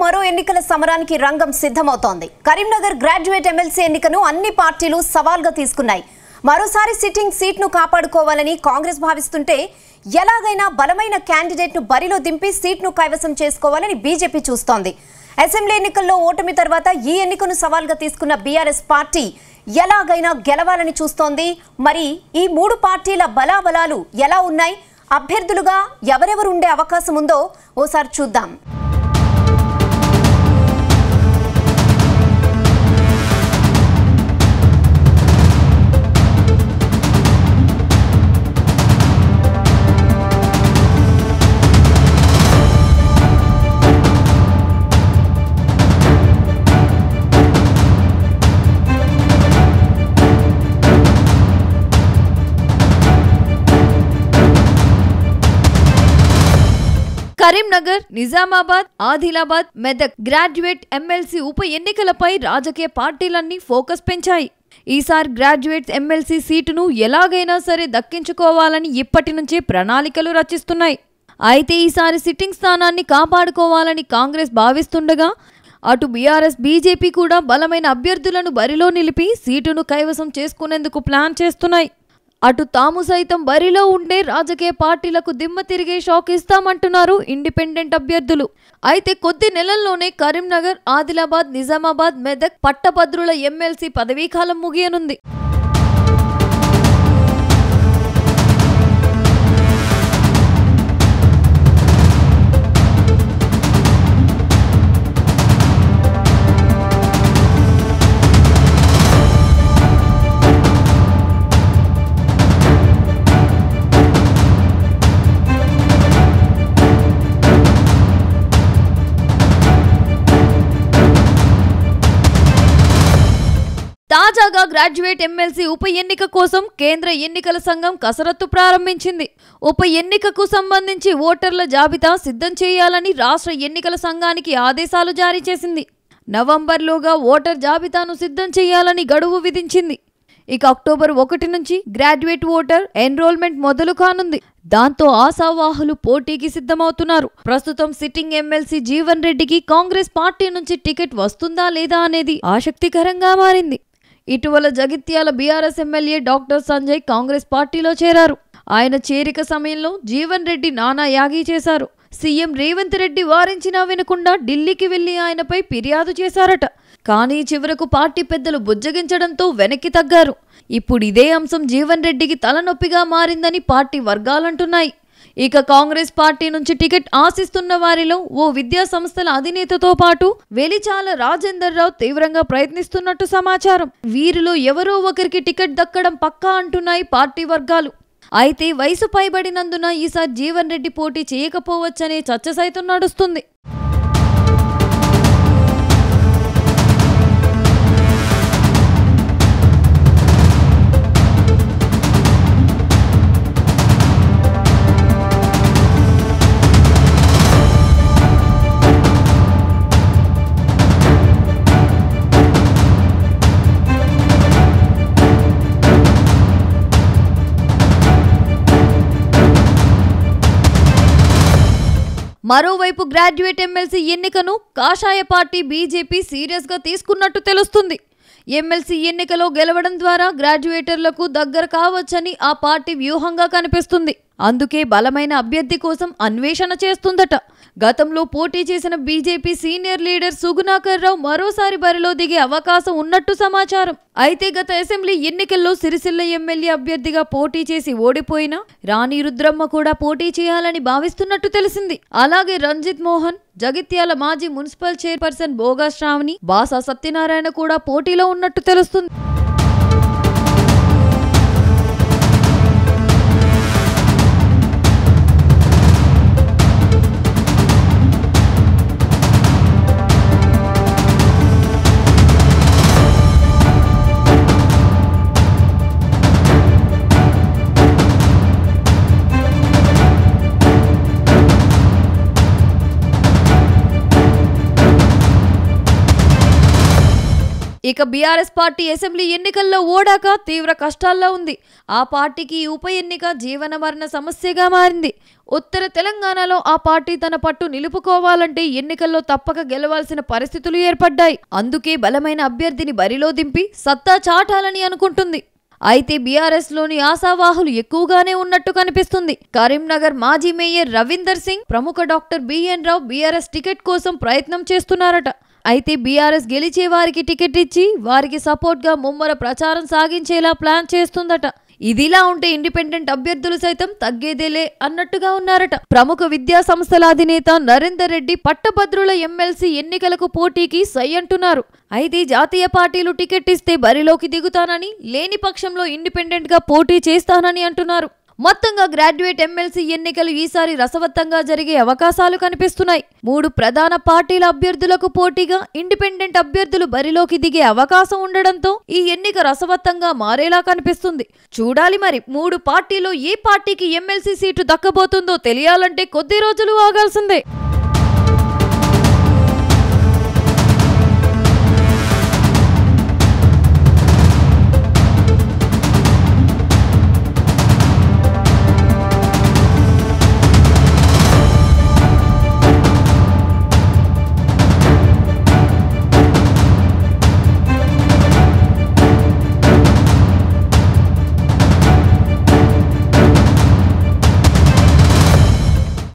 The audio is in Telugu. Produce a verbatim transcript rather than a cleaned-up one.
మరో ఎన్నికల సమరానికి రంగం సిద్ధమవుతోంది. కరీంనగర్ గ్రాడ్యుయేట్ ఎమ్మెల్సీ ఎన్నికను అన్ని పార్టీలు సవాల్గా తీసుకున్నాయి. మరోసారి సిట్టింగ్ సీట్ను కాపాడుకోవాలని కాంగ్రెస్ భావిస్తుంటే ఎలాగైనా బలమైన క్యాండిడేట్ను బరిలో దింపి సీట్ను కైవసం చేసుకోవాలని బీజేపీ చూస్తోంది. అసెంబ్లీ ఎన్నికల్లో ఓటమి తర్వాత ఈ ఎన్నికను సవాల్గా తీసుకున్న బీఆర్ఎస్ పార్టీ ఎలాగైనా గెలవాలని చూస్తోంది. మరి ఈ మూడు పార్టీల బలాబలాలు ఎలా ఉన్నాయి, అభ్యర్థులుగా ఎవరెవరు ఉండే అవకాశం ఉందో ఓసారి చూద్దాం. కరీంనగర్, నిజామాబాద్, ఆదిలాబాద్, మెదక్ గ్రాడ్యుయేట్ ఎమ్మెల్సీ ఉప ఎన్నికలపై రాజకీయ పార్టీలన్నీ ఫోకస్ పెంచాయి. ఈసారి గ్రాడ్యుయేట్ ఎమ్మెల్సీ సీటును ఎలాగైనా సరే దక్కించుకోవాలని ఇప్పటి నుంచే ప్రణాళికలు రచిస్తున్నాయి. అయితే ఈసారి సిట్టింగ్ స్థానాన్ని కాపాడుకోవాలని కాంగ్రెస్ భావిస్తుండగా అటు బీఆర్ఎస్, బీజేపీ కూడా బలమైన అభ్యర్థులను బరిలో నిలిపి సీటును కైవసం చేసుకునేందుకు ప్లాన్ చేస్తున్నాయి. అటు తాము సైతం బరిలో ఉండే రాజకీయ పార్టీలకు దిమ్మ తిరిగే షాక్ ఇస్తామంటున్నారు ఇండిపెండెంట్ అభ్యర్థులు. అయితే కొద్ది నెలల్లోనే కరీంనగర్, ఆదిలాబాద్, నిజామాబాద్, మెదక్ పట్టభద్రుల ఎమ్మెల్సీ పదవీకాలం ముగియనుంది. తాజాగా గ్రాడ్యుయేట్ ఎమ్మెల్సీ ఉప ఎన్నిక కోసం కేంద్ర ఎన్నికల సంఘం కసరత్తు ప్రారంభించింది. ఉప ఎన్నికకు సంబంధించి ఓటర్ల జాబితా సిద్ధం చేయాలని రాష్ట్ర ఎన్నికల సంఘానికి ఆదేశాలు జారీ చేసింది. నవంబర్లోగా ఓటర్ జాబితాను సిద్ధం చేయాలని గడువు విధించింది. ఇక అక్టోబర్ ఒకటి నుంచి గ్రాడ్యుయేట్ ఓటర్ ఎన్రోల్మెంట్ మొదలు కానుంది. దాంతో ఆశావాహులు పోటీకి సిద్ధమవుతున్నారు. ప్రస్తుతం సిట్టింగ్ ఎమ్మెల్సీ జీవన్ రెడ్డికి కాంగ్రెస్ పార్టీ నుంచి టికెట్ వస్తుందా లేదా అనేది ఆసక్తికరంగా మారింది. ఇటీవల Jagtial BRS MLA doctor Sanjay Congress పార్టీలో చేరారు. ఆయన చేరిక సమయంలో జీవన్ రెడ్డి నానా యాగి చేశారు. సీఎం రేవంత్ రెడ్డి వారించినా వినకుండా ఢిల్లీకి వెళ్లి ఆయనపై ఫిర్యాదు చేశారట. కానీ చివరకు పార్టీ పెద్దలు బుజ్జగించడంతో వెనక్కి తగ్గారు. ఇప్పుడు ఇదే అంశం జీవన్ రెడ్డికి తలనొప్పిగా మారిందని పార్టీ వర్గాలంటున్నాయి. ఇక కాంగ్రెస్ పార్టీ నుంచి టికెట్ ఆశిస్తున్న వారిలో ఓ విద్యా సంస్థల అధినేతతో పాటు వెలిచాల రాజేందర్ రావు తీవ్రంగా ప్రయత్నిస్తున్నట్టు సమాచారం. వీరిలో ఎవరో ఒకరికి టికెట్ దక్కడం పక్కా అంటున్నాయి పార్టీ వర్గాలు. అయితే వయసు పైబడినందున ఈసారి జీవన్ రెడ్డి పోటీ చేయకపోవచ్చనే చర్చ సైతం నడుస్తుంది. మరోవైపు గ్రాడ్యుయేట్ ఎమ్మెల్సీ ఎన్నికను కాషాయ పార్టీ బీజేపీ సీరియస్ గా తీసుకున్నట్టు తెలుస్తుంది. ఎమ్మెల్సీ ఎన్నికలో గెలవడం ద్వారా గ్రాడ్యుయేటర్లకు దగ్గర కావచ్చని ఆ పార్టీ వ్యూహంగా కనిపిస్తుంది. అందుకే బలమైన అభ్యర్థి కోసం అన్వేషణ చేస్తుందట. గతంలో పోటీ చేసిన BJP senior leader Sugunakar Rao మరోసారి బరిలో దిగే అవకాశం ఉన్నట్టు సమాచారం. అయితే గత అసెంబ్లీ ఎన్నికల్లో సిరిసిల్ల ఎమ్మెల్యే అభ్యర్థిగా పోటీ చేసి ఓడిపోయిన రాణి రుద్రమ్మ కూడా పోటీ చేయాలని భావిస్తున్నట్టు తెలిసింది. అలాగే రంజిత్ మోహన్, జగిత్యాల మాజీ మున్సిపల్ చైర్పర్సన్ బోగా శ్రావణి, బాసా సత్యనారాయణ కూడా పోటీలో ఉన్నట్టు తెలుస్తుంది. ఇక బీఆర్ఎస్ పార్టీ అసెంబ్లీ ఎన్నికల్లో ఓడాక తీవ్ర కష్టాల్లో ఉంది. ఆ పార్టీకి ఉప ఎన్నిక జీవన మరణ సమస్యగా మారింది. ఉత్తర తెలంగాణలో ఆ పార్టీ తన పట్టు నిలుపుకోవాలంటే ఎన్నికల్లో తప్పక గెలవాల్సిన పరిస్థితులు ఏర్పడ్డాయి. అందుకే బలమైన అభ్యర్థిని బరిలో దింపి సత్తా చాటాలని అనుకుంటుంది. అయితే బీఆర్ఎస్ లోని ఆశావాహులు ఎక్కువగానే ఉన్నట్టు కనిపిస్తుంది. కరీంనగర్ మాజీ మేయర్ రవీందర్ సింగ్, ప్రముఖ doctor BN Rao BRS ticket కోసం ప్రయత్నం చేస్తున్నారట. అయితే బీఆర్ఎస్ గెలిచే వారికి టికెట్ ఇచ్చి వారికి సపోర్ట్ గా ముమ్మర ప్రచారం సాగించేలా ప్లాన్ చేస్తుందట. ఇదిలా ఉంటే ఇండిపెండెంట్ అభ్యర్థులు సైతం తగ్గేదేలే అన్నట్టుగా ఉన్నారట. ప్రముఖ విద్యా సంస్థల అధినేత నరేందర్ రెడ్డి పట్టభద్రుల ఎమ్మెల్సీ ఎన్నికలకు పోటీకి సై అంటున్నారు. అయితే జాతీయ పార్టీలు టికెట్ ఇస్తే బరిలోకి దిగుతానని, లేని పక్షంలో ఇండిపెండెంట్ గా పోటీ చేస్తానని అంటున్నారు. మొత్తంగా గ్రాడ్యుయేట్ ఎమ్మెల్సీ ఎన్నికలు ఈసారి రసవత్తంగా జరిగే అవకాశాలు కనిపిస్తున్నాయి. మూడు ప్రధాన పార్టీల అభ్యర్థులకు పోటీగా ఇండిపెండెంట్ అభ్యర్థులు బరిలోకి దిగే అవకాశం ఉండడంతో ఈ ఎన్నిక రసవత్తంగా మారేలా కనిపిస్తుంది. చూడాలి మరి మూడు పార్టీలో ఏ పార్టీకి ఎమ్మెల్సీ సీటు దక్కబోతుందో తెలియాలంటే కొద్ది రోజులు ఆగాల్సిందే.